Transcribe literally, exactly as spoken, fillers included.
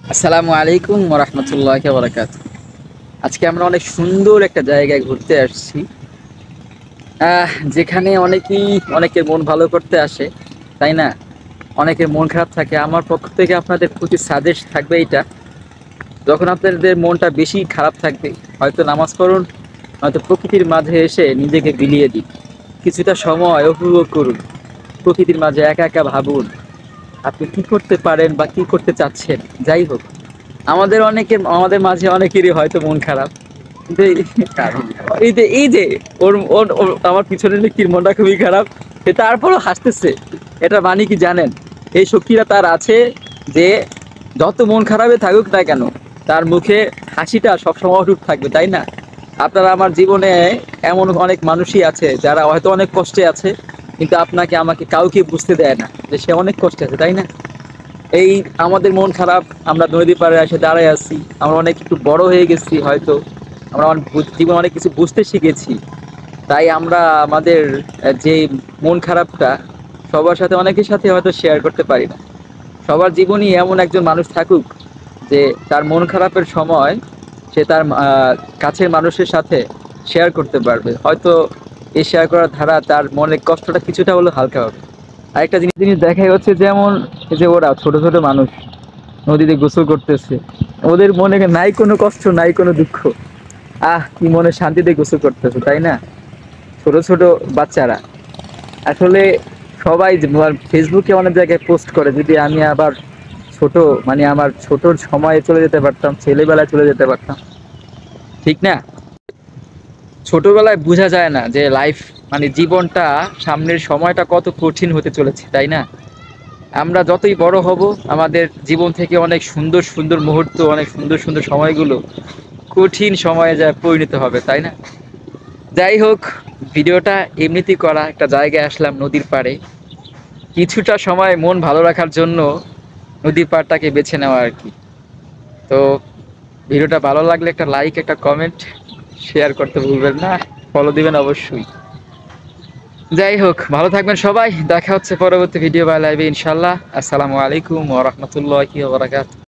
আসসালামু আলাইকুম ওয়া রাহমাতুল্লাহি ওয়া বারাকাতুহু। আজকে আমরা অনেক সুন্দর একটা জায়গায় ঘুরতে আসছি, আহ যেখানে অনেকেই অনেকের মন ভালো করতে আসে, তাই না? অনেকের মন খারাপ থাকে। আমার পক্ষ থেকে আপনাদের প্রতি সাজেস্ট থাকবে এইটা, যখন আপনাদের মনটা বেশি খারাপ থাকবে, হয়তো নামাজ পড়ুন, হয়তো প্রকৃতির মাঝে এসে নিজেকে বিলিয়ে দিন, কিছুটা সময় উপভোগ করুন, প্রকৃতির মাঝে একা একা ভাবুন আপনি কি করতে পারেন বা কি করতে চাচ্ছেন। যাই হোক, আমাদের অনেকে আমাদের মাঝে অনেকেরই হয়তো মন খারাপ, কিন্তু এই এই যে এই যে ওর ওর ওর- আমার পিছনে ব্যক্তির মনটা খুবই খারাপ, সে তারপরও হাসতেছে। এটা মানে কি জানেন? এই শক্তিটা তার আছে যে যত মন খারাপে থাকুক না কেন, তার মুখে হাসিটা সবসময় অটুট থাকবে, তাই না? আপনারা আমার জীবনে এমন অনেক মানুষই আছে যারা হয়তো অনেক কষ্টে আছে, কিন্তু আপনাকে আমাকে কাউকে বুঝতে দেয় না যে সে অনেক কষ্টে আছে, তাই না? এই আমাদের মন খারাপ, আমরা নদী পাড়ে এসে দাঁড়ায় আছি, আমরা অনেক একটু বড় হয়ে গেছি হয়তো, আমরা অনেক বু- জীবনে অনেক কিছু বুঝতে শিখেছি, তাই আমরা আমাদের আহ, যে মন খারাপটা সবার সাথে অনেকের সাথে হয়তো শেয়ার করতে পারি না। সবার জীবনই এমন একজন মানুষ থাকুক যে তার মন খারাপের সময় সে তার আহ, কাছের মানুষের সাথে শেয়ার করতে পারবে, হয়তো এই শেয়ার করার ধারা তার মনের কষ্টটা কিছুটা হলেও হালকা হবে। আরেকটা জিনিস জিনিস দেখাই হচ্ছে, যেমন এই যে ওরা ছোট ছোট মানুষ নদীতে গোসল করতেছে, ওদের মনে নাই কোনো কষ্ট নাই কোনো দুঃখ, আহ কি মনে শান্তিতে গোসল করতেছে, তাই না? ছোট ছোট বাচ্চারা আসলে সবাই যে তোমার ফেসবুকে অনেক জায়গায় পোস্ট করে, যদি আমি আবার ছোট মানে আমার ছোটর সময়ে চলে যেতে পারতাম, ছেলেবেলায় চলে যেতে পারতাম, ঠিক না? ছোটবেলায় বোঝা যায় না যে লাইফ মানে জীবনটা, সামনের সময়টা কত কঠিন হতে চলেছে, তাই না? আমরা যতই বড় হব, আমাদের জীবন থেকে অনেক সুন্দর সুন্দর মুহূর্ত, অনেক সুন্দর সুন্দর সময়গুলো কঠিন সময়ে যা পরিণত হবে, তাই না? যাই হোক, ভিডিওটা এমনিতেই করা, একটা জায়গায় আসলাম নদীর পাড়ে, কিছুটা সময় মন ভালো রাখার জন্য নদীর পাড়টাকে বেছে নেওয়া আর কি। তো ভিডিওটা ভালো লাগলে একটা লাইক, একটা কমেন্ট, শেয়ার করতে ভুলবেন না, ফলো দিবেন অবশ্যই। যাই হোক, ভালো থাকবেন সবাই, দেখা হচ্ছে পরবর্তী ভিডিও বা লাইভে ইনশাল্লাহ। আসসালামু আলাইকুম ওয়া রাহমাতুল্লাহি ওয়া বারাকাতুহু।